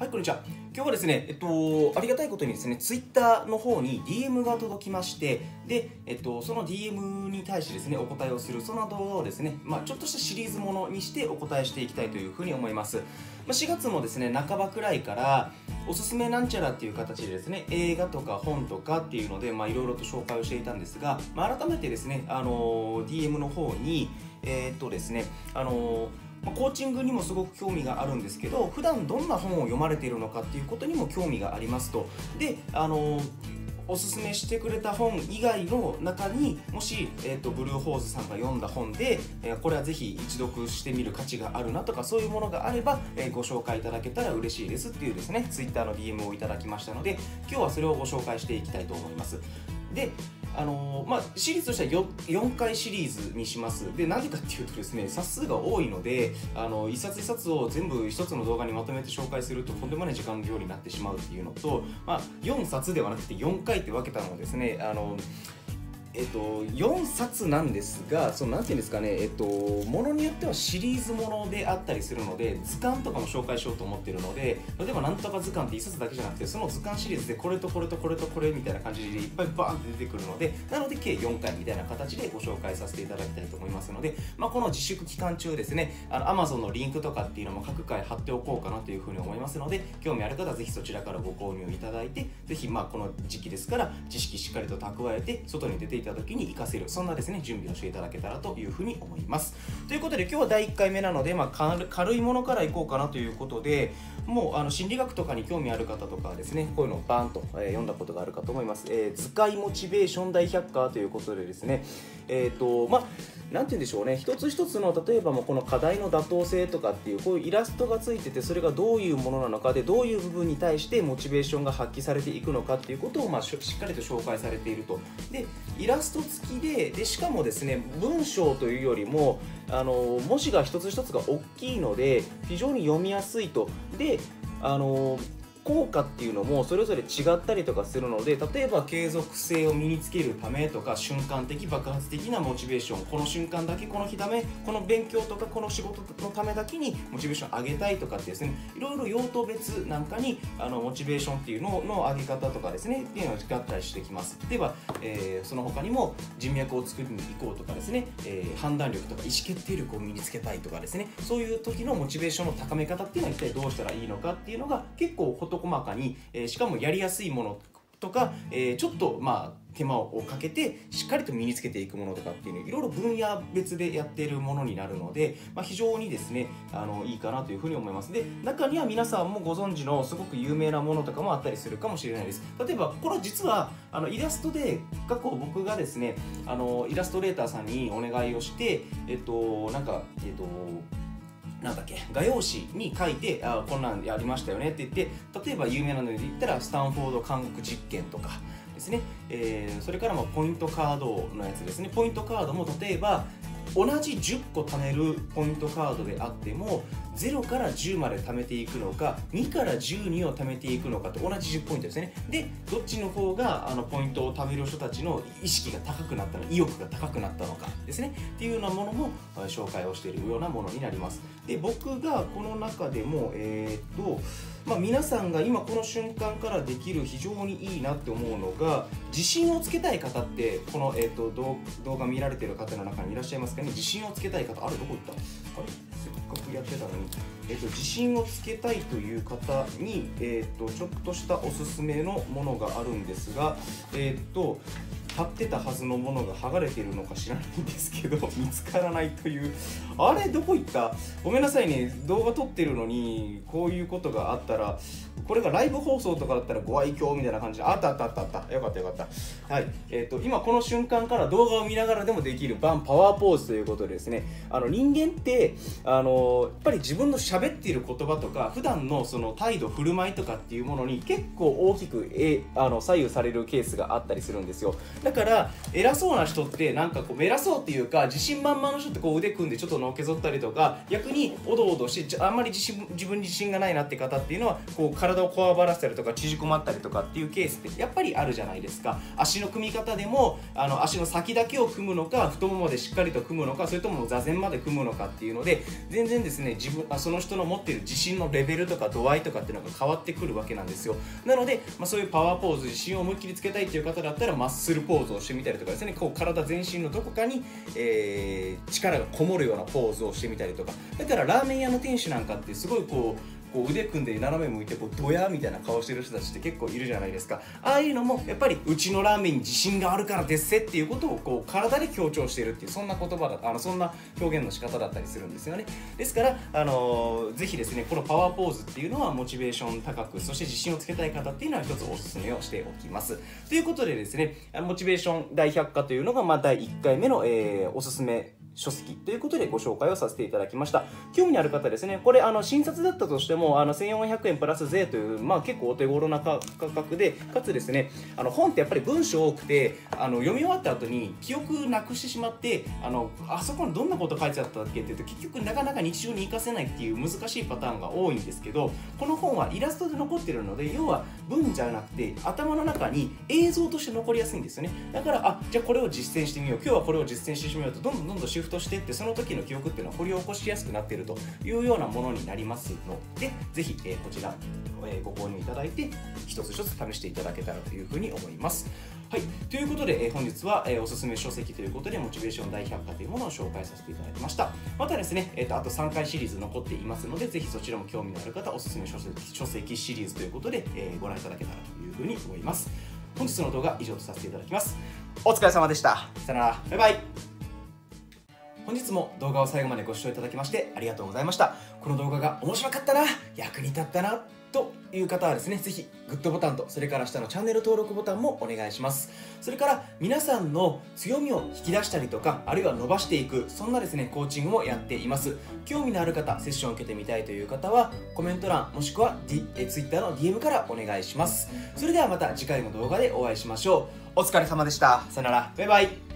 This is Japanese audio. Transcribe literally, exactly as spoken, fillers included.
はい、こんにちは。今日はですね、えっと、ありがたいことにですね、ツイッターの方に ディーエム が届きまして、で、えっと、その ディーエム に対してですね、お答えをする、その動画をですね、まあ、ちょっとしたシリーズものにしてお答えしていきたいというふうに思います。まあ、しがつもですね、半ばくらいから、おすすめなんちゃらっていう形でですね、映画とか本とかっていうので、まあ、いろいろと紹介をしていたんですが、まあ、改めてですね、あの、ディーエム の方に、えー、っとですね、あの、コーチングにもすごく興味があるんですけど、普段どんな本を読まれているのかっていうことにも興味がありますと。で、あのおすすめしてくれた本以外の中にもし、えー、とブルーホーズさんが読んだ本で、えー、これはぜひ一読してみる価値があるなとか、そういうものがあれば、えー、ご紹介いただけたら嬉しいですっていうですね、ツイッターの ディーエム をいただきましたので、今日はそれをご紹介していきたいと思います。で、あのーまあ、シリーズとしては 4, よんかいシリーズにします。で、なぜかっていうとですね、冊数が多いので、あの一冊一冊を全部一つの動画にまとめて紹介するととんでもない時間の量になってしまうっていうのと、まあ、よんさつではなくてよんかいって分けたのをですね、あのえっと、よんさつなんですが、そのなんていうんですかね、えっと、ものによってはシリーズものであったりするので、図鑑とかも紹介しようと思っているので、例えばなんとか図鑑っていっさつだけじゃなくて、その図鑑シリーズでこれとこれとこれとこれみたいな感じでいっぱいバーンって出てくるので、なので計よんかいみたいな形でご紹介させていただきたいと思いますので、まあ、この自粛期間中ですね、あの Amazon のリンクとかっていうのも各回貼っておこうかなというふうに思いますので、興味ある方はぜひそちらからご購入いただいて、ぜひまあこの時期ですから知識しっかりと蓄えて、外に出ていた時に活かせる、そんなですね準備をしていただけたらというふうに思います。ということで今日はだいいっかいめなので、まあ、軽いものからいこうかなということで、もうあの心理学とかに興味ある方とかはですね、こういうのをバーンと、えー、読んだことがあるかと思います。えー、図解モチベーション大百科ということでですね、えっとまあなんて言うんでしょうね、一つ一つの例えばもうこの課題の妥当性とかっていうこういうイラストがついてて、それがどういうものなのかで、どういう部分に対してモチベーションが発揮されていくのかっていうことを、まあ、しっかりと紹介されていると。でイラスト付きで、でしかもですね、文章というよりもあの文字が一つ一つが大きいので非常に読みやすいと。であの効果っていうのもそれぞれ違ったりとかするので、例えば継続性を身につけるためとか、瞬間的爆発的なモチベーション、この瞬間だけ、この日だめ、この勉強とかこの仕事のためだけにモチベーションを上げたいとかってですね、いろいろ用途別なんかにあのモチベーションっていうのの上げ方とかですねっていうのが違ったりしてきます。例えば、えー、その他にも人脈を作りに行こうとかですね、えー、判断力とか意思決定力を身につけたいとかですね、そういう時のモチベーションの高め方っていうのは一体どうしたらいいのかっていうのが結構事細かに、えー、しかもやりやすいものとか、えー、ちょっとまあ手間をかけてしっかりと身につけていくものとかっていうのをいろいろ分野別でやっているものになるので、まあ、非常にですねあのいいかなというふうに思います。で中には皆さんもご存知のすごく有名なものとかもあったりするかもしれないです。例えばこれ実はあのイラストで過去僕がですねあのイラストレーターさんにお願いをしてえっとなんかえっとなんだっけ画用紙に書いて、あこんなんやりましたよねって言って、例えば有名なので言ったらスタンフォード韓国実験とかですね、えー、それからもポイントカードのやつですね。ポイントカードも例えば同じじゅっこ貯めるポイントカードであってもゼロからじゅうまで貯めていくのか、にからじゅうにを貯めていくのかと、同じじゅっポイントですね。でどっちの方があのポイントを貯める人たちの意識が高くなったの、意欲が高くなったのかですねっていうようなものも紹介をしているようなものになります。で僕がこの中でもえー、っとまあ、皆さんが今この瞬間からできる非常にいいなって思うのが、自信をつけたい方ってこの、えー、と 動, 動画見られている方の中にいらっしゃいますかね。自信をつけたい方、あれどこ行った、あれせっかくやってたのに、えー、と自信をつけたいという方に、えー、とちょっとしたおすすめのものがあるんですが、えっ、と貼ってたはずのものが剥がれているのか知らないんですけど見つからないという、あれどこ行った、ごめんなさいね、動画撮ってるのにこういうことがあったら、これがライブ放送とかだったらご愛嬌みたいな感じで、あったあったあったあった、よかったよかった。はい、えっ、と今この瞬間から動画を見ながらでもできるバンパワーポーズということでですね、あの人間ってあのやっぱり自分の喋っている言葉とか普段のその態度振る舞いとかっていうものに結構大きくえあの左右されるケースがあったりするんですよ。 だから偉そうな人ってなんかこう偉そうっていうか自信満々の人ってこう腕組んでちょっとのけぞったりとか、逆におどおどしてあんまり自信自分に自信がないなって方っていうのはこう体をこわばらせたりとか縮こまったりとかっていうケースってやっぱりあるじゃないですか。足の組み方でもあの足の先だけを組むのか、太ももまでしっかりと組むのか、それとも座禅まで組むのかっていうので全然ですね、自分あその人の持っている自信のレベルとか度合いとかっていうのが変わってくるわけなんですよ。なので、まあ、そういうパワーポーズ、自信を思いっきりつけたいっていう方だったらマッスルポーズをしてみたりとかですね、こう体全身のどこかに、えー、力がこもるようなポーズをしてみたりとか。だからラーメン屋の店主なんかってすごいこうこう腕組んで斜め向いてこうドヤみたいな顔してる人たちって結構いるじゃないですか。ああいうのもやっぱりうちのラーメンに自信があるからですせっていうことをこう体で強調しているっていう、そんな言葉だあのそんな表現の仕方だったりするんですよね。ですから、あのー、ぜひですねこのパワーポーズっていうのはモチベーション高く、そして自信をつけたい方っていうのは一つおすすめをしておきます。ということでですね、モチベーション大百科というのがまあだいいっかいめの、えー、おすすめ書籍ということでご紹介をさせていただきました。興味のある方ですね、これあの新冊だったとしてもあのせんよんひゃくえんプラス税という、まあ、結構お手頃な価格で、かつですねあの本ってやっぱり文章多くてあの読み終わった後に記憶なくしてしまって、あのあそこにどんなこと書いてあったっけって言うと結局なかなか日常に活かせないっていう難しいパターンが多いんですけど、この本はイラストで残ってるので、要は文じゃなくて頭の中に映像として残りやすいんですよね。だからあじゃあこれを実践してみよう、今日はこれを実践してみようとどんどんどんどんシフトしていって、その時の記憶っていうのは掘り起こしやすくなっているというようなものになりますので、ぜひ、えー、こちら、えー、ご購入いただいて一つ一つ試していただけたらというふうに思います。はい、ということで、えー、本日は、えー、おすすめ書籍ということでモチベーション大百科というものを紹介させていただきました。またですね、えー、とあとさんかいシリーズ残っていますので、ぜひそちらも興味のある方おすすめ書籍、書籍シリーズということで、えー、ご覧いただけたらというふうに思います。本日の動画以上とさせていただきます。お疲れ様でした。さよなら、バイバイ。本日も動画を最後までご視聴いただきましてありがとうございました。この動画が面白かったな、役に立ったなという方はですね、ぜひグッドボタンと、それから下のチャンネル登録ボタンもお願いします。それから皆さんの強みを引き出したりとか、あるいは伸ばしていく、そんなですねコーチングもやっています。興味のある方、セッションを受けてみたいという方はコメント欄もしくは、D、え Twitter の ディーエム からお願いします。それではまた次回の動画でお会いしましょう。お疲れ様でした。さよなら、バイバイ。